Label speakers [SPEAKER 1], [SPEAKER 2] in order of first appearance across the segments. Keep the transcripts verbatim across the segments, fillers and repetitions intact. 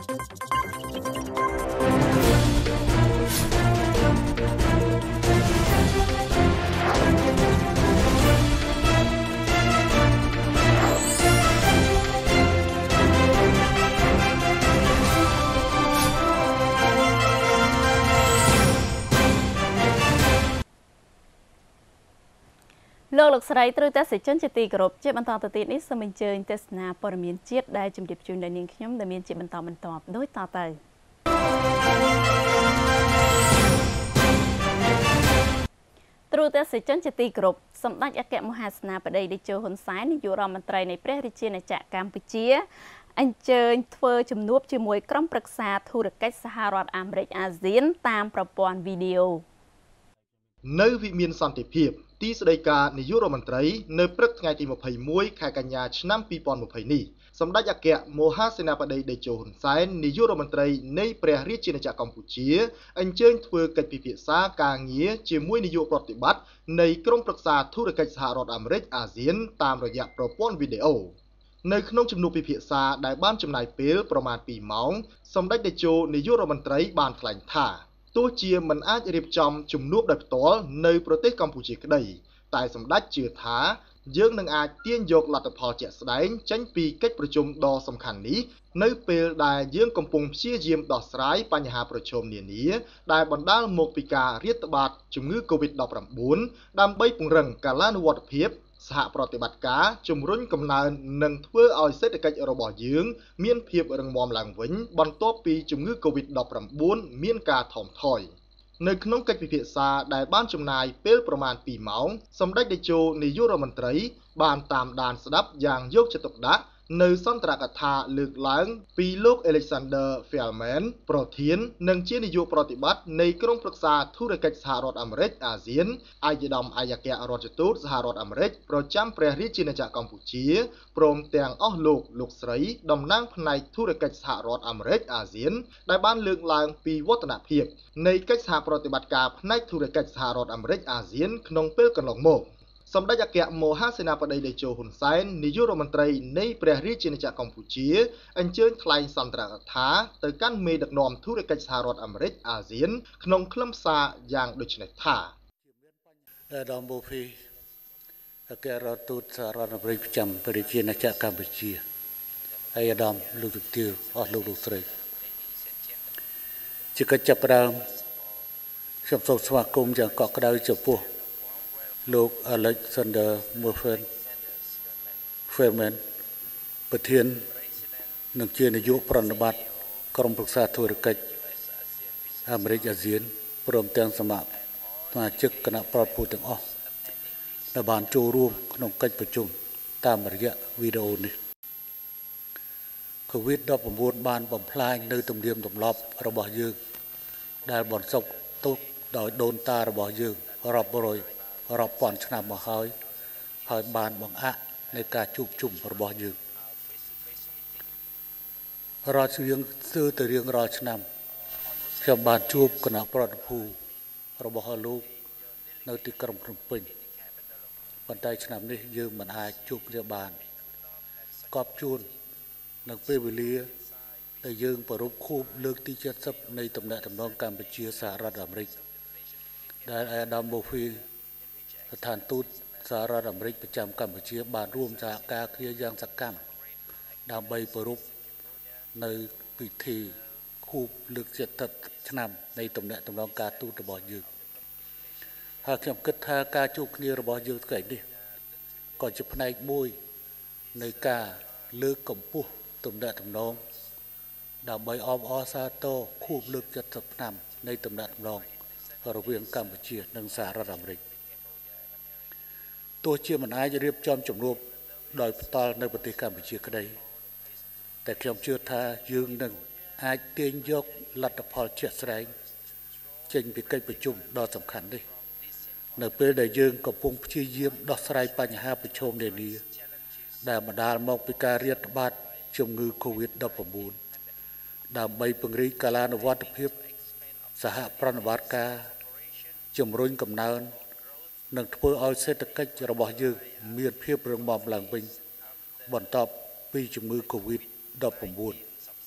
[SPEAKER 1] លោកលោកស្រីត្រូវតែសេចក្ដីជាទីគោរពជាបន្តទៅទៀតនេះសូមអញ្ជើញទស្សនាព័ត៌មានជាតិដែលជំរាបជូនដល់នាងខ្ញុំដែលមានជាបន្តបន្តដូចតទៅត្រូវតែសេចក្ដីជាទីគោរពសម្ដេចអគ្គមហាសេនាបតីតេជោហ៊ុនសែននាយករដ្ឋមន្ត្រីនៃព្រះរាជាណាចក្រកម្ពុជាអញ្ជើញធ្វើជំនួបជាមួយក្រុមប្រឹក្សាធុរកិច្ចសហរដ្ឋអាមេរិកអាស៊ានតាមប្រព័ន្ធវីដេអូនៅវិមានសន្តិភាពទីស្តីការនាយករដ្ឋមន្ត្រីនៅព្រឹកថ្ងៃទីម្ភៃមួយខែកញ្ញាឆ្នាំពីរពាន់ម្ភៃនេះសម្ដេចអគ្គមហាសេនាបតីតេជោហ៊ុនសែននាយករដ្ឋមន្ត្រីនៃព្រះរាជាណាចក្រកម្ពុជាអញ្ជើញធ្វើកិច្ចពិភាក្សាការងារជាមួយនាយកប្រតិបត្តិនៃក្រុមប្រឹក្សាធុរកិច្ចសហរដ្ឋអាមេរិកអាស៊ានតាមរយៈប្រព័ន្ធវីដេអូនៅក្នុងជំនួបពិភាក្សាដែលបានចំណាយពេលប្រមាណពីរម៉ោងសម្ដេចតេជោនាយករដ្ឋមន្ត្រីបានថ្លែងថាទោះជាមិនអាចរៀបចំជំនួបដោយផ្ទាល់នៅប្រទេសកម្ពុជាក្តីតែសម្ដេចជឿថាយើងនឹងអាចទាញយកលទ្ធផលជាក់ស្ដែងចេញពីកិច្ចប្រជុំដ៏សំខាន់នេះនៅពេលដែលយើងកំពុងព្យាយាមដោះស្រាយបញ្ហាប្រឈមនានាដែលបណ្ដាលមកពីការរាតត្បាតជំងឺ កូវីដ ដប់ប្រាំបួន ដើម្បីពង្រឹងកាលានុវត្តភាពសហប្រតិបត្តិការជំរុញកំណើននិងធ្វើឲ្យសេដ្ឋកិច្ចរបស់យើងមានភាពរឹងមាំឡើងវិញបន្ទាប់ពីជំងឺ កូវីដ ដប់ប្រាំបួន មានការថមថយនៅក្នុងកិច្ចពិភាក្សាដែលបានចំណាយពេលប្រមាណពីរម៉ោងសម្ដេចតេជោនាយករដ្ឋមន្ត្រីបានតាមដានស្ដាប់យ៉ាងយកចិត្តទុកដាក់នៅសន្ទរកថាលើកឡើងពីលោក Alexander Feldman ប្រធាននិងជានាយកប្រតិបត្តិនៃក្រុមប្រឹក្សាធុរកិច្ចសហរដ្ឋអាមេរិកអាស៊ានឯកឧត្តមឯកអគ្គរដ្ឋទូតសហរដ្ឋអាមេរិកប្រចាំព្រះរាជាណាចក្រកម្ពុជាព្រមទាំងអស់លោកលោកស្រីតំណាងផ្នែកធុរកិច្ចសហរដ្ឋអាមេរិកអាស៊ានដែលបានលើកឡើងពីវឌ្ឍនភាពនៃកិច្ចសហប្រតិបត្តិការផ្នែកធុរកិច្ចសហរដ្ឋអាមេរិកអាស៊ានក្នុងពេលកន្លងមកសម្ដេចអគ្គមហាសេនាបតីតេជោហ៊ុនសែននាយករដ្ឋមន្ត្រីនៃព្រះរាជាណាចក្រកម្ពុជាអញ្ជើញថ្លែងសន្ទរកថាទៅកាន់មេដឹកនាំធុរកិច្ចសហរដ្ឋអាមេរិកអាស៊ានក្នុងខ្លឹមសារយ៉ាងដូចនេះថាអាដាមបូហ្វីអគ្គរដ្ឋទូតសហរដ្ឋអាមេរិកប្រចាំព្រះរាជាណាចក្រកម្ពុជាហើយអាដាមលោកទូតអស់លោកលោកស្រីជាកិច្ចចាប់ផ្ដើមខ្ញុំសូមស្វាគមន៍យ៉ាងកក់ក្ដៅចំពោះលោក Alexander Feldman ប្រធាននិងជានាយកប្រតិបត្តិក្រុមប្រឹក្សាធុរកិច្ចអាមេរិកអាស៊ានព្រមទាំងសមាសមាជិកគណៈប្រតិភូទាំងអស់ដែលបានចូលរួមក្នុងកិច្ចប្រជុំតាមរយៈវីដេអូនេះ កូវីដ ដប់ប្រាំបួន បានបំផ្លាញនៅទំនៀមទម្លាប់របស់យើងដែលបន្សល់ទុកដោយដូនតារបស់យើងរាប់រយរាប់ពាន់ឆ្នាំមកហើយហើយបានបង្អាក់នៃការជួបជុំរបស់យើងរាល់រឿងស្ទើរតែរៀងរាល់ឆ្នាំខ្ញុំបានជួបគណៈប្រតិភូរបស់លោកនៅទីក្រុងភ្នំពេញប៉ុន្តែឆ្នាំនេះយើងមិនអាចជួបគ្នាបានកប់ជួននៅពេលវេលាដែលយើងប្រារព្ធខួបលើកទីเจ็ดสิบនៃទំនាក់ទំនងកម្ពុជាសហរដ្ឋអាមេរិកដែលអាដាមបូហ្វីស្ថានទូតសហរដ្ឋអាមេរិកប្រចាំកម្ពុជាបានរួមសហការគ្នាយ៉ាងសកម្មដើម្បីប្រារព្ធនៅពិធីខួបលើកទីเจ็ดสิบឆ្នាំនៃទំនាក់ទំនងការទូតរបស់យើងហើយខ្ញុំគិតថាការជួបគ្នារបស់យើងថ្ងៃនេះក៏ជាផ្នែកមួយនៃការលើកកម្ពស់ទំនាក់ទំនងដើម្បីអបអរសាទរខួបលើកเจ็ดสิบឆ្នាំនៃទំនាក់ទំនងរវាងកម្ពុជានិងសហរដ្ឋអាមេរិកទោះជាមិនអាចរៀបចំជំនួបដោយផ្ទាល់នៅប្រទេសកម្ពុជាក្តីតែខ្ញុំជឿថាយើងនឹងអាចទាញយកលទ្ធផលជាក់ស្ដែងចេញពីកិច្ចប្រជុំដ៏សំខាន់នេះនៅពេលដែលយើងកំពុងព្យាយាមដោះស្រាយបញ្ហាប្រឈមនានាដែលបណ្ដាលមកពីការរាតត្បាតជំងឺ កូវីដ ដប់ប្រាំបួន ដើម្បីពង្រីកកាលានុវត្តភាពសហប្រតិបត្តិការជំរុញកំណើននិងធ្វើឲ្យសេដ្ឋកិច្ចរបស់យើងមានភាពរឹងមាំឡើងវិញបន្ទាប់ពីជំងឺ កូវីដ ដប់ប្រាំបួន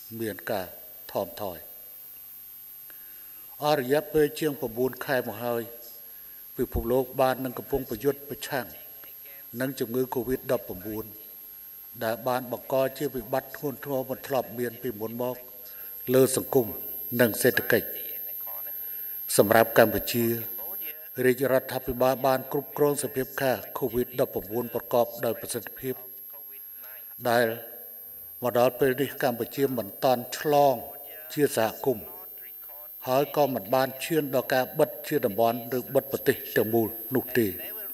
[SPEAKER 2] មានការថមថយអរិយាពេលជាង9ខែមកហើយពិភពលោកបាននឹងកំពុងប្រយុទ្ធប្រឆាំងនឹងជំងឺ កូវីដ -19 ដែលបានបង្កជាវិបត្តិធ្ងន់ធ្ងរមិនធ្លាប់មានពីមុនមកលើសង្គមនិងសេដ្ឋកិច្ចសម្រាប់កម្ពុជារាជរដ្ឋាភិបាលបានគ្រប់គ្រងសភាពការ កូវីដ -19 ប្រកបដោយប្រសិទ្ធភាពដែលមកដល់ពេលនេះកម្ពុជាមិនតាន់ឆ្លងជាសហគមន៍ហើយក៏មិនបានឈានដល់ការបិទជាតំបន់ឬបិទប្រទេសទាំងមូលនោះទេ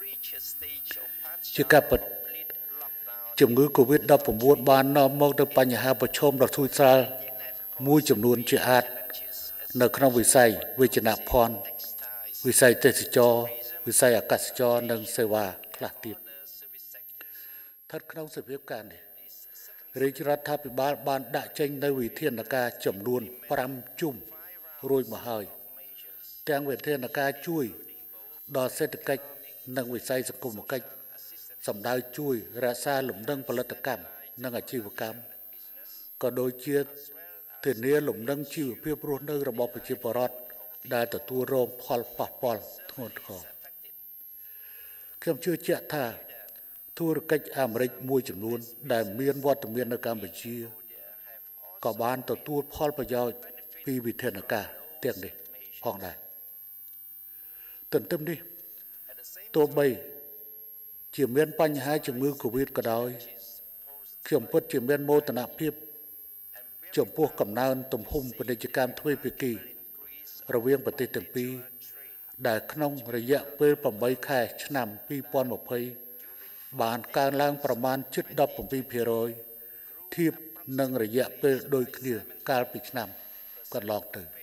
[SPEAKER 2] ជាការពិតជំងឺ កូវីដ -19 បាននាំមកនូវបញ្ហាប្រឈមដ៏ធូរស្រាលមួយចំនួនជាអាចនៅក្នុងវិស័យវិជ្ជាភ័ណ្ឌវិស័យទេសចរវិស័យអាកាសចរនិងសេវាខ្លះទៀតស្ថិតក្នុងសភាពការនេះរាជរដ្ឋាភិបាលបានដាក់ចេញនូវវិធានការចំនួន5ជុំរួចមកហើយទាំងវិធានការជួយដល់សេដ្ឋកិច្ចនិងវិស័យសង្គមគិច្ចសម្ដៅជួយរក្សាលំនឹងផលិតកម្មនិងអាជីវកម្មក៏ដូចជាធានាលំនឹងជីវភាពរស់នៅរបស់ប្រជាពលរដ្ឋដែលទទួលរងផលប៉ះពាល់ធ្ងន់ធ្ងរខ្ញុំជឿជាក់ថាធុរកិច្ចអាមេរិកមួយចំនួនដែលមានវត្តមាននៅកម្ពុជាក៏បានទទួលផលប្រយោជន៍ពីវិធានការទាំងនេះផងដែរទន្ទឹមនេះទោះបីជាមានបញ្ហាជំងឺ កូវីដ ក៏ដោយខ្ញុំពិតជាមានមោទនភាពចំពោះកំណើនទំហំពាណិជ្ជកម្មទ្វេភាគីរវាងប្រទេសទាំងពីរដែលក្នុងរយៈពេល8ខែឆ្នាំពីរពាន់ยี่สิบបានកើនឡើងប្រមាណជិតseven percentធៀបនឹងរយៈពេលដូចគ្នាកាលពីឆ្នាំកន្លងទៅ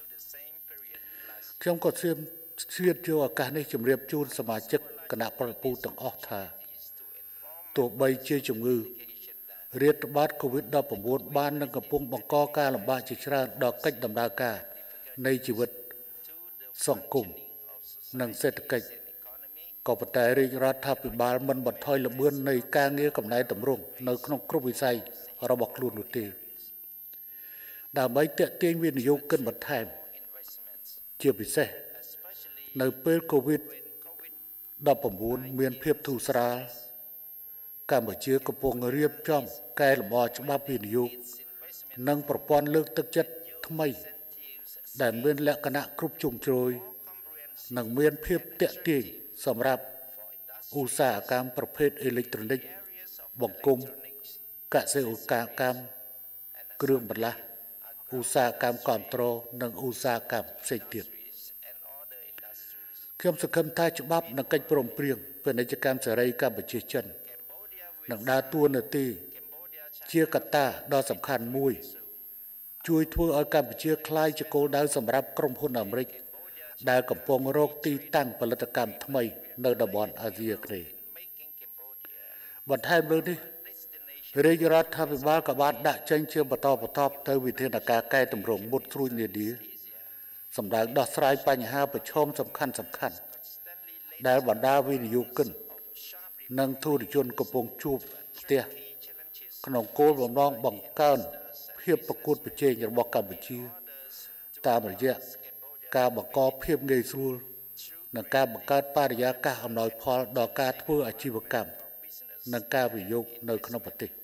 [SPEAKER 2] ខ្ញុំក៏សូមជ្រាបយកឱកាសនេះជម្រាបជូនសមាជិកគណៈប្រតិភូទាំងអស់ថាទោះបីជាជំងឺរាតត្បាត កូវីដ -19 បាននឹងកំពុងបង្កការលំបាកជាច្រើនដល់កិច្ចដំណើរការនៃជីវិតសង្គមនិងសេដ្ឋកិច្ចក៏ប៉ុន្តែរាជរដ្ឋាភិបាលមិនបន្ថយល្បឿននៃការងារកំណែតម្រង់នៅក្នុងគ្រប់វិស័យរបស់ខ្លួននោះទេដើម្បីទាក់ទាញវិនិយោគិនបន្ថែមជាពិសេសនៅពេល កូវីដ -19 មានភាពធូរស្រាលកម្ពុជាកំពុងរៀបចំកែលម្អច្បាប់វិនិយោគនិងប្រព័ន្ធលើកទឹកចិត្តថ្មីដែលមានលក្ខណៈគ្រប់ជ្រុងជ្រោយនិងមានភាពទាក់ទាញសម្រាប់ឧស្សាហកម្មប្រភេទអេឡិចត្រូនិកបង្គំកសិកម្មគ្រឿងបន្លាស់ឧស្សាហកម្មគាំទ្រនិងឧស្សាហកម្មផ្សេងទៀតខ្ញុំសង្ឃឹមថាច្បាប់និងកិច្ចព្រមព្រៀងពាណិជ្ជកម្មសេរីកម្ពុជាចិននឹងដើរតួនាទីជាកត្តាដ៏សំខាន់មួយជួយធ្វើឲ្យកម្ពុជាក្លាយជាគោលដៅសម្រាប់ក្រុមហ៊ុនអាមេរិកដែលកំពុងរកទីតាំងផលិតកម្មថ្មីនៅតំបន់អាស៊ីអាគ្នេយ៍បន្ថែមលើនេះរាជរដ្ឋាភិបាលក៏បានដាក់ចេញជាបន្តបន្ទាប់ទៅវិធានការកែតម្រង់មុតស្រួចនានាសម្ដៅដោះស្រាយបញ្ហាប្រឈមសំខាន់សំខាន់ដែលបណ្ដាវិនិយោគិននិងធុរជនកំពុងជួបផ្ទះក្នុងគោលបំណងបង្កើនភាពប្រកួតប្រជែងរបស់កម្ពុជាតាមរយៈការបង្កភាពងាយស្រួលនិងការបង្កើតបរិយាកាសអំណោយផលដល់ការធ្វើអាជីវកម្មនិងការវិនិយោគនៅក្នុងប្រទេស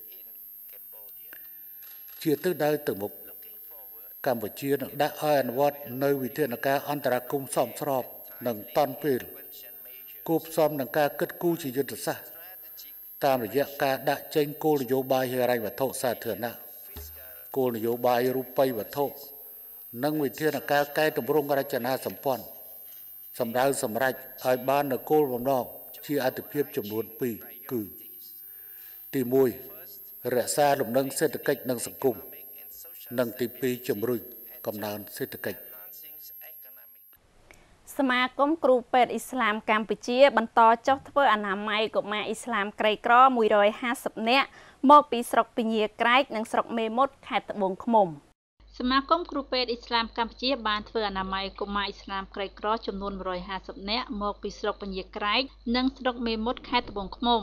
[SPEAKER 2] ជាទិសដៅទៅមុខកម្ពុជានឹងដាក់ឲ្យអនុវត្តនៅវិធានការអន្តរាគមន៍សមស្របនិងតាន់ពេលគូផ្សំនឹងការគិតគូរជាយុទ្ធសាស្ត្រតាមរយៈការដាក់ចេញគោលនយោបាយហិរញ្ញវត្ថុសាធារណៈគោលនយោបាយរូបិយវត្ថុនិងវិធានការកែតម្រង់រចនាសម្ព័ន្ធសម្រាប់សម្រេចឲ្យបាននូវគោលបំណងជាអត្ថប្រយោជន៍ចំនួនពីរគឺទីមួយរក្សាលំនឹងសេដ្ឋកិច្ចនិងសង្គមនិងទីពីរជំរុញកំណើនសេដ្ឋកិច្ច
[SPEAKER 1] សមាគមគ្រូពេទ្យអ៊ីស្លាមកម្ពុជាបន្តចុះធ្វើអនាម័យកុមារអ៊ីស្លាមក្រីក្រមួយរយห้าสิบនាក់មកពីស្រុកពញាក្រែកនិងស្រុកមេមត់ខេត្តត្បូងឃ្មុំសមាគមគ្រូពេទ្យអ៊ីស្លាមកម្ពុជាបានធ្វើអនាម័យកុមារអ៊ីស្លាមក្រីក្រចំនួនមួយរយห้าสิบនាក់មកពីស្រុកពញាក្រែកនិងស្រុកមេមត់ខេត្តត្បូងឃ្មុំ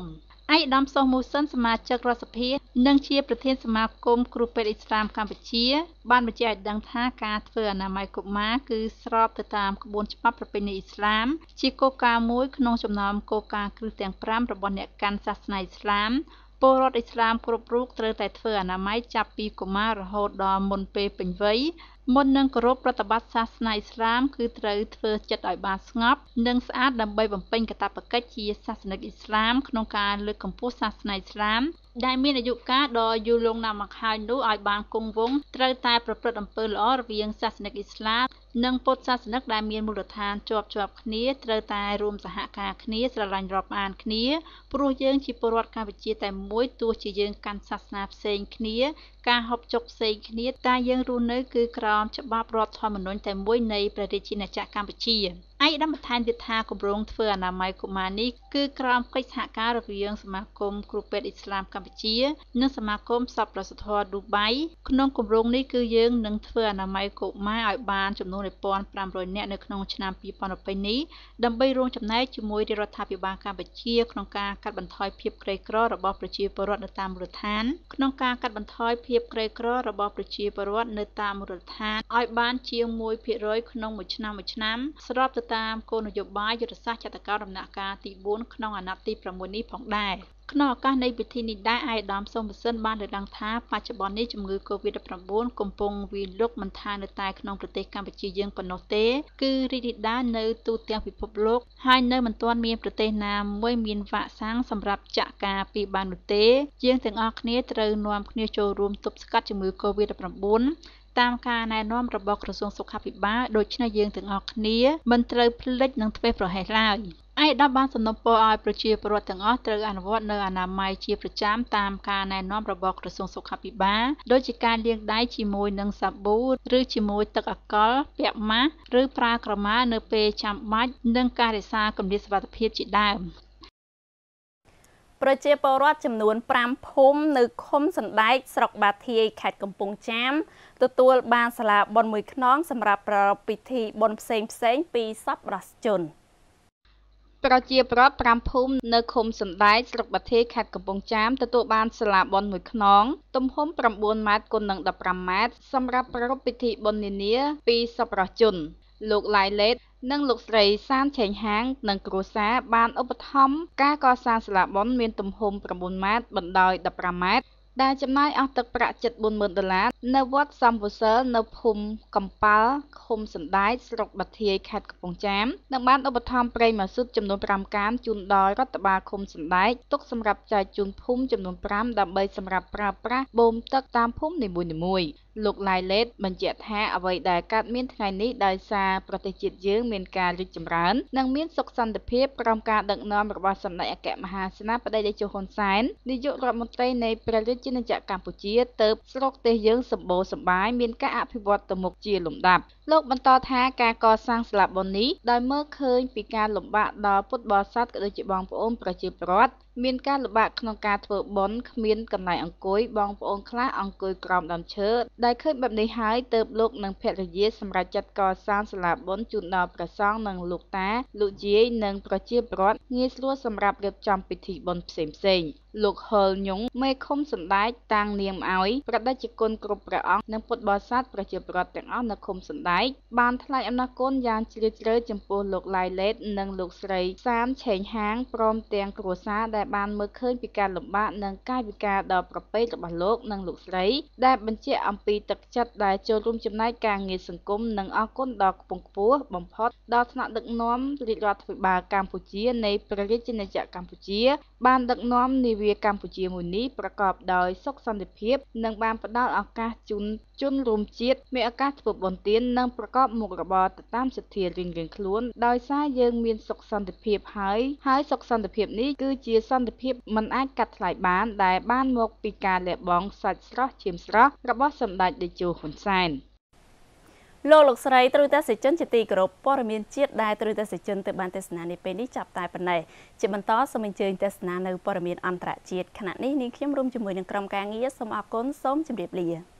[SPEAKER 3] ឯកឧត្តមសុខមូសិនសមាជិករដ្ឋសភានិងជាប្រធានសមាគមគ្រូពេទ្យអ៊ីស្លាមកម្ពុជាបានបញ្ជាក់ឲ្យដឹងថាការធ្វើអនាម័យកុមារគឺស្របទៅតាមក្បួនច្បាប់ប្រពៃណីអ៊ីស្លាមជាគោលការណ៍មួយក្នុងចំណោមគោលការណ៍គ្រឹះទាំងប្រាំរបស់អ្នកកាន់សាសនាអ៊ីស្លាមពលរដ្ឋអ៊ីស្លាមគ្រប់រូបត្រូវតែធ្វើអនាម័យចាប់ពីកុមាររហូតដល់មុនពេលពេញវ័យមុននឹងគោរពប្រតិបត្តិសាសនាអ៊ីស្លាមគឺត្រូវធ្វើចិត្តឲ្យបានស្ងប់និងស្អាតដើម្បីបំពេញកាតព្វកិច្ចជាសាសនិកអ៊ីស្លាមក្នុងការលើកកម្ពស់សាសនាអ៊ីស្លាមដែលមានអាយុកាលដ៏យូរលង់ណាស់មកហើយនោះឲ្យបានគង់វង្សត្រូវតែប្រព្រឹត្តអំពើល្អរវាងសាសនិកអ៊ីស្លាមនិងពុទ្ធសាសនិកដែលមានមូលដ្ឋានជាប់ជាប់គ្នាត្រូវតែរួមសហការគ្នាស្រឡាញ់រាប់អានគ្នាព្រោះយើងជាពលរដ្ឋកម្ពុជាតែមួយទោះជាយើងកាន់សាសនាផ្សេងគ្នាការហូបចុកផ្សេងគ្នាតែយើងរស់នៅគឺក្រោមច្បាប់រដ្ឋធម្មនុញ្ញតែមួយនៃព្រះរាជាណាចក្រកម្ពុជាឯកឧត្តមបន្ថែមទៀតថាគម្រោងធ្វើអនាម័យកុមារនេះគឺក្រោមកិច្ចសហការរវាងសមាគមគ្រូពេទ្យអ៊ីស្លាមកម្ពុជានិងសមាគមសប្បុរសធម៌ឌូបៃក្នុងគម្រោងនេះគឺយើងនឹងធ្វើអនាម័យកុមារឲ្យបានចំនួន một nghìn năm trăm នាក់នៅក្នុងឆ្នាំពីរពាន់ยี่สิบនេះដើម្បីរួមចំណែកជាមួយរដ្ឋាភិបាលកម្ពុជាក្នុងការកាត់បន្ថយភាពក្រីក្ររបស់ប្រជាពលរដ្ឋនៅតាមមូលដ្ឋានក្នុងការកាត់បន្ថយភាពក្រីក្ររបស់ប្រជាពលរដ្ឋនៅតាមមូលដ្ឋានឲ្យបានជាង មួយភាគរយ ក្នុងមួយឆ្នាំមួយឆ្នាំស្របទៅតាមគោលនយោបាយយុទ្ធសាស្ត្រចតុកោណដំណាក់កាលទីបួនក្នុងអាណត្តិទីប្រាំមួយនេះផងដែរក្នុងឱកាសនៃពិធីនេះដែរឯកឧត្តមសុខមូសិនបានលើកឡើងថាបច្ចុប្បន្ននេះជំងឺ កូវីដ ដប់ប្រាំបួន កំពុងវាយលុកមិនថានៅតែក្នុងប្រទេសកម្ពុជាយើងប៉ុណ្ណោះទេគឺរីករាលដាលនៅទូទាំងពិភពលោកហើយនៅមិនទាន់មានប្រទេសណាមួយមានវ៉ាក់សាំងសម្រាប់ចាក់ការពារបាននោះទេយើងទាំងអស់គ្នាត្រូវនាំគ្នាចូលរួមទប់ស្កាត់ជំងឺ កូវីដ ដប់ប្រាំបួន តាមការណែនាំរបស់ក្រសួងសុខាភិបាលដូច្នេះយើងទាំងអស់គ្នាមិនត្រូវភ្លេចនិងធ្វេសប្រហែសឡើយឯកឧត្តមបានសំណូមពរឲ្យប្រជាពលរដ្ឋទាំងអស់ត្រូវអនុវត្តនៅអនាម័យជាប្រចាំតាមការណែនាំរបស់ក្រសួងសុខាភិបាលដូចជាការលាងដៃជាមួយនឹងសាប៊ូឬជាមួយទឹកអាល់កុលពាក់ម៉ាស់ឬប្រើក្រមានៅពេលចាំបាច់និងការរក្សាគម្លាតសុវត្ថិភាពជាដើម
[SPEAKER 1] ប្រជាពលរដ្ឋចំនួនប្រាំភូមិនៅឃុំសណ្ដែកស្រុកបាធាយខេត្តកំពង់ចាមទទួលបានសាលាបុណ្យមួយខ្នងសម្រាប់ប្រារព្ធពិធីបុណ្យផ្សេងផ្សេងពីសប្បុរសជន
[SPEAKER 3] ប្រជាពលរដ្ឋប្រាំភូមិនៅឃុំសណ្ដែកស្រុកបាធាយខេត្តកំពង់ចាមទទួលបានសាលាបុណ្យមួយខ្នងទំហំប្រាំបួនម៉ែត្រគុណនឹងដប់ប្រាំម៉ែត្រសម្រាប់ប្រារព្ធពិធីបុណ្យនានាពីសប្បុរសជនលោកឡាយលេតនិងលោកស្រីសានឆេងហាងនិងគ្រួសារបានឧបត្ថម្ភការកសាងសាលាបុណ្យមានទំហំប្រាំបួនម៉ែត្របណ្ដោយដប់ប្រាំម៉ែត្រដែលចំណាយអស់ទឹកប្រាក់ជិត bốn mươi nghìn ដុល្លារនៅវត្តសំវសើនៅភូមិកំប៉ាល់ឃុំសណ្ដែកស្រុកបាធាយខេត្តកំពង់ចាមនិងបានឧបត្ថម្ភប្រេងម៉ាស៊ូតចំនួនប្រាំកានជូនដល់រដ្ឋបាលឃុំសណ្ដែកទុកសម្រាប់ចែកជូនភូមិចំនួនប្រាំដើម្បីសម្រាប់ប្រើប្រាស់បូមទឹកតាមភូមិនីមួយៗលោកឡាយលេតបញ្ជាក់ថាអ្វីដែលកើតមានថ្ងៃនេះដោយសារប្រទេសជាតិយើងមានការរីកចម្រើននិងមានសុខសន្តិភាពក្រោមការដឹកនាំរបស់សម្ដេចអគ្គមហាសេនាបតីតេជោហ៊ុនសែននាយករដ្ឋមន្ត្រីនៃព្រះរាជាណាចក្រកម្ពុជាទើបស្រុកទេសយើងសម្បូរសប្បាយមានការអភិវឌ្ឍទៅមុខជាលំដាប់លោកបន្តថាការកសាងសាលាបុណ្យនេះដោយមើលឃើញពីការលំបាកដល់ពុទ្ធបរិស័ទក៏ដូចជាបងប្អូនប្រជាពលរដ្ឋមានការលំបាកក្នុងការធ្វើបុណ្យគ្មានកន្លែងអង្គុយបងប្អូនខ្លះអង្គុយក្រោមដើមឈើដែលឃើញបែបនេះហើយទើបលោកនិងភរិយាសម្រាប់ចាត់កសាងសាលាបុណ្យជូនដល់ព្រះសង្ឃនិងលោកតាលោកយាយនិងប្រជាពលរដ្ឋងាយស្រួលសម្រាប់រៀបចំពិធីបុណ្យផ្សេងៗលោកហុលញងមេឃុំសណ្ដែកតាំងនាមឲ្យប្រដេជគុណគ្រប់ព្រះអង្គនិងពុទ្ធបរិស័ទប្រជាពលរដ្ឋទាំងអស់នៅឃុំសណ្ដែកបានថ្លែងអំណរគុណយ៉ាងជ្រាលជ្រៅចំពោះលោកឡាយលេតនិងលោកស្រីសានឆេងហាងព្រមទាំងគ្រួសារដែលបានមើលឃើញពីការលំបាកនិងកាយវិការដ៏ប្រពៃរបស់លោកនិងលោកស្រីដែលបញ្ជាក់អំពីទឹកចិត្តដែលចូលរួមចំណែកការងារសង្គមនិងអរគុណដ៏ខ្ពង់ខ្ពស់បំផុតដល់ថ្នាក់ដឹកនាំរាជរដ្ឋាភិបាលកម្ពុជានៃព្រះរាជាណាចក្រកម្ពុជាបានដឹកនាំនាវាកម្ពុជាមួយនេះប្រកបដោយសុខសន្តិភាពនិងបានផ្ដល់ឱកាសជូនជនរួមជាតិមានឱកាសធ្វើបុណ្យទាននិងប្រកបមុខរបរទៅតាមសទ្ធារៀងៗខ្លួនដោយសារយើងមានសុខសន្តិភាពហើយហើយសុខសន្តិភាពនេះគឺជាសន្តិភាពមិនអាចកាត់ថ្លៃបានដែលបានមកពីការលះបង់សាច់ស្រស់ឈាមស្រស់របស់សម្ដេចតេជោហ៊ុនសែន
[SPEAKER 1] លោកលោកស្រីទ្រទស្សនិកជនជាទីគោរពព័ត៌មានជាតិដែលទ្រទស្សនិកជនទៅបានទស្សនានេះពេលនេះចាប់តែប៉ុណ្ណេះជាបន្តសូមអញ្ជើញទស្សនានៅព័ត៌មានអន្តរជាតិខណៈនេះនាងខ្ញុំរួមជាមួយនឹងក្រុមការងារសូមអរគុណសូមជម្រាបលា